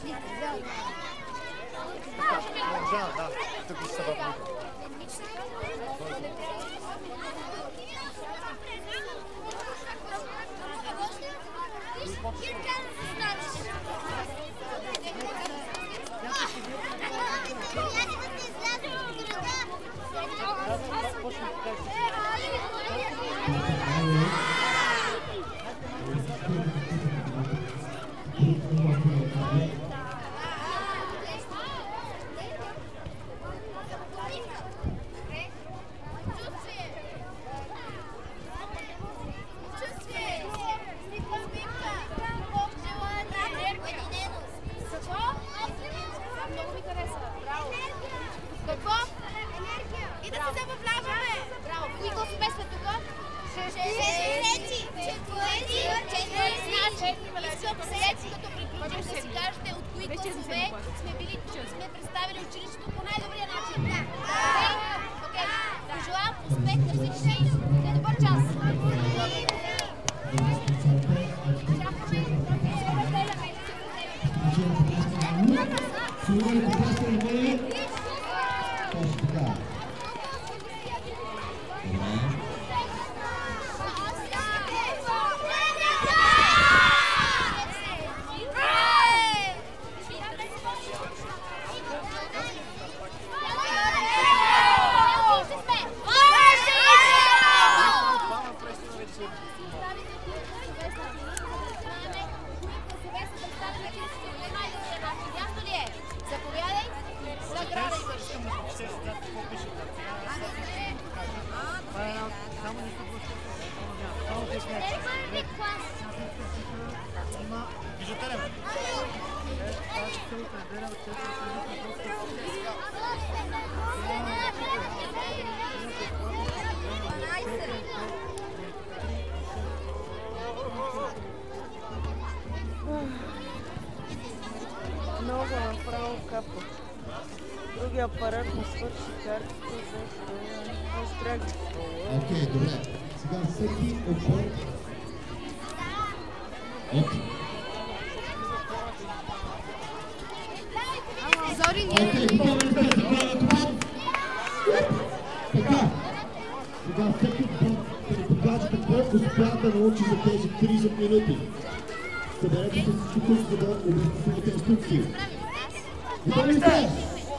Да, тук са въпрос. Много направо капа. Другия апарат му свърши картите за стряги. Окей, добре. Сега всеки отбор. Окей. Така. Сега всеки отбор ще покаже какво успя да научи за тези 30 минути. Съберете се всички тук, за да обясните инструкции. Готови сте?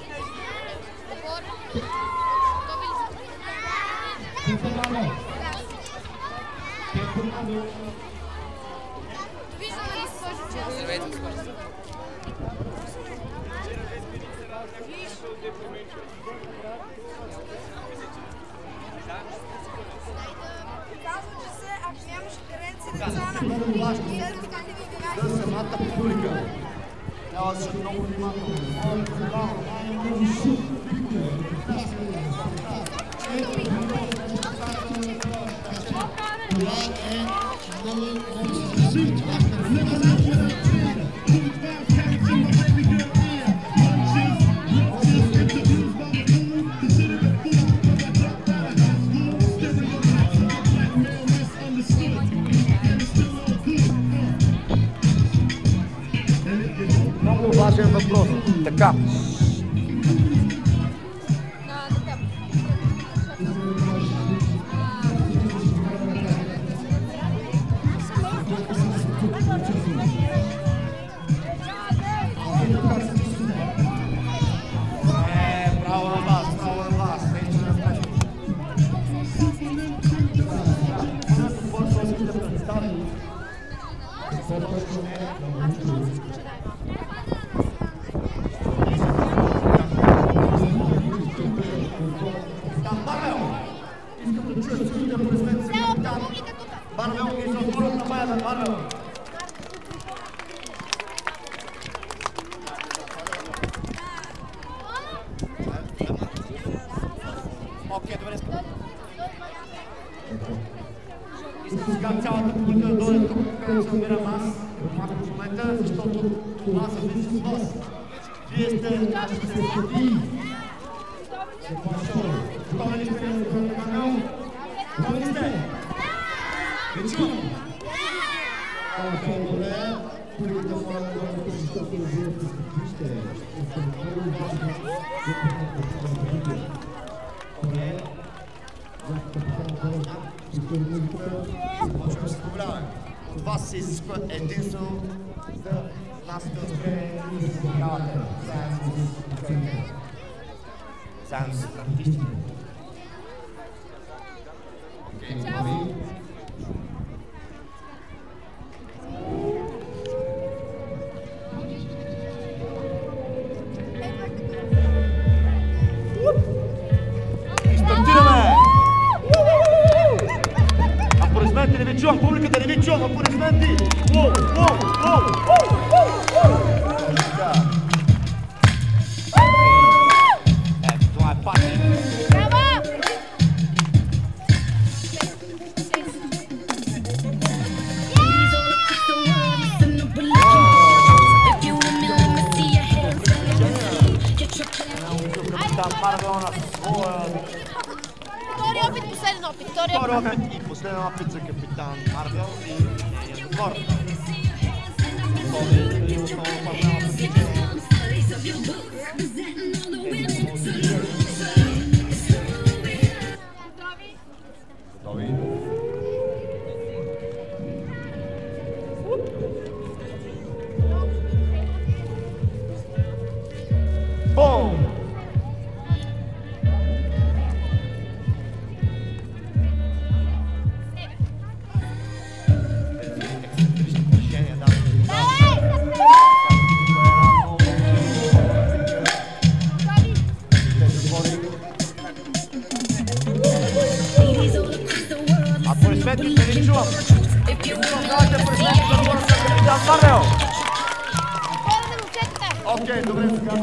За самата публика. Трябва да сте много внимателни. Много важен въпрос. Така. Браво на вас, браво на вас. Барвел, и се отворят на бая на Барвел. Окей, добре. Искам сега цялата публика да дойде тук, където се намирам аз в момента, защото това са вижда с вас. Вие сте нашите съседи. Готови ли сте на Барвел? Готови ли сте? Добре, публиката моля да бъде Това се изисква единствено за нашите успех и работа заедно с артистите. Стартираме! Аплодисменти, не ви чувам, публиката не ви чувам, аплодисменти! Ето, това е пати! Капитан Марвел на своя... Втори опит, последен опит. Втори опит и последен опит за Капитан Марвел и нейния отбор. И отново пазарно състезание. Готови? Бум! Аплодисменти, не ви чувам. Давайте аплодисменти за отбора на Капитан Марвел. Окей, добре, сега.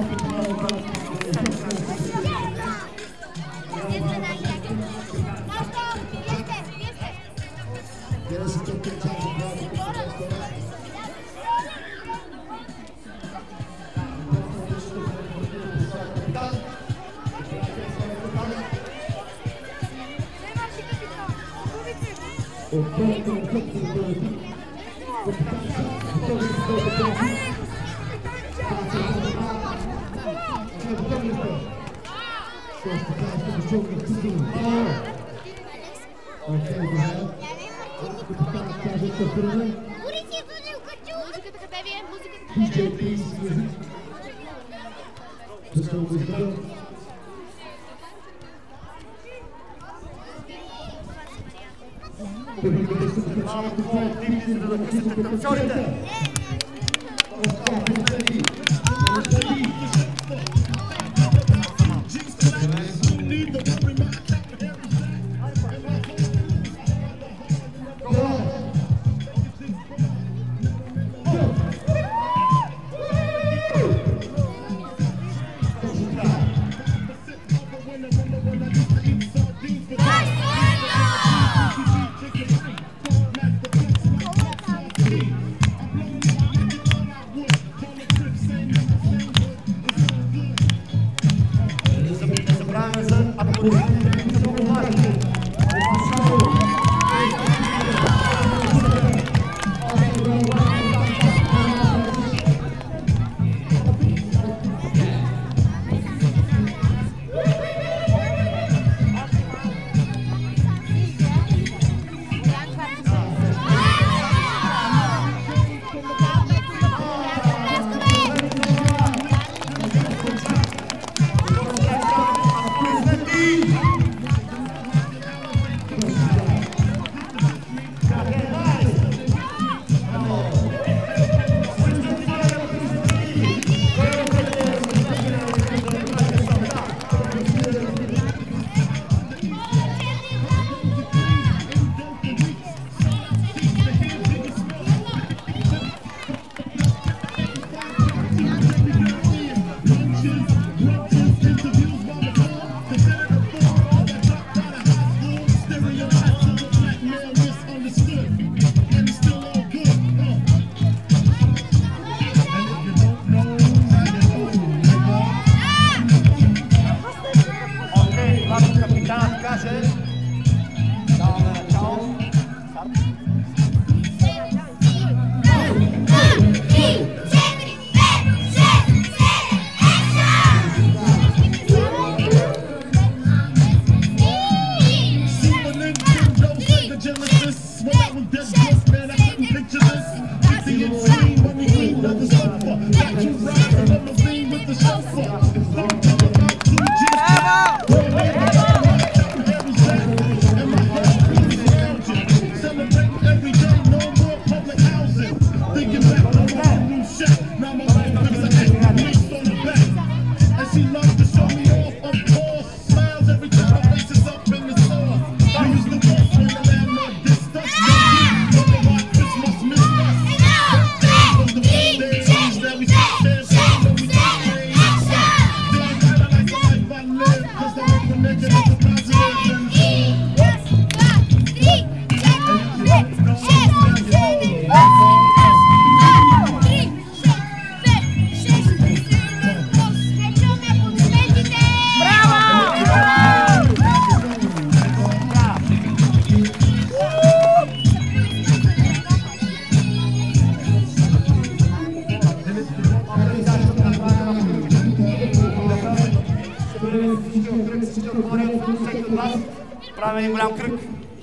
Правим един голям кръг.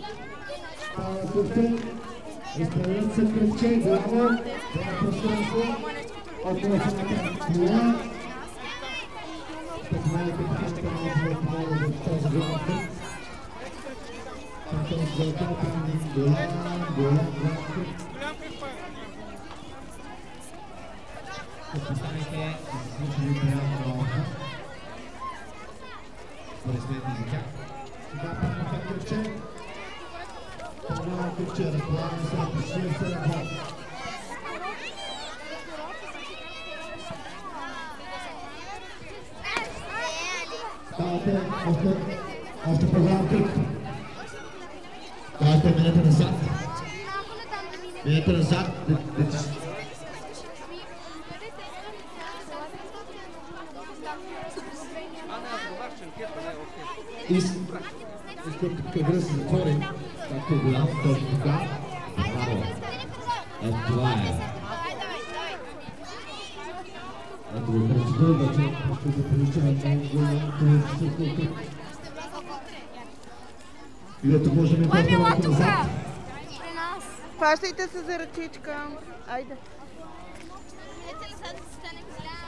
Изправят се кръгче, главо, пространство, около самата кола. Подмали капитанка на отбора за този голям кръг. Така с голям кръг. Останете изслушали приятна наука. Преследни за тях. Сега първата кръгче. Първата кръгче, разполагаме се на почти 7 гол. Ставате още по-голям кръг. Ставате минете назад. Минете назад. Искам кръга да се затвори, както е голям, точно така. Ето това е. Ето го процедура, вече ще се получава голямото същото кръг. И ето можем да имаме малко назад. Хващайте се за ръчичка. Айде. Ето ли сега да се стане голям?